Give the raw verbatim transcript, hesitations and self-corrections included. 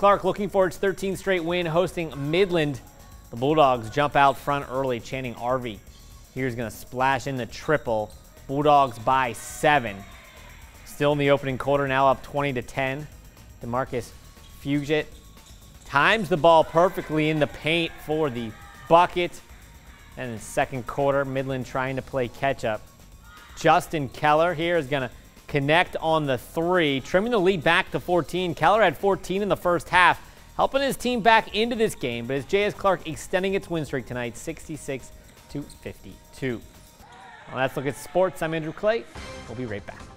Clark looking for its thirteenth straight win, hosting Midland. The Bulldogs jump out front early. Channing Arvey here's going to splash in the triple. Bulldogs by seven. Still in the opening quarter, now up twenty to ten. DeMarcus Fugit times the ball perfectly in the paint for the bucket. And in the second quarter, Midland trying to play catch-up. Justin Keller here is going to connect on the three, trimming the lead back to fourteen. Keller had fourteen in the first half, helping his team back into this game. But it's J S Clark extending its win streak tonight, sixty-six to fifty-two. Well, let's look at sports. I'm Andrew Clay. We'll be right back.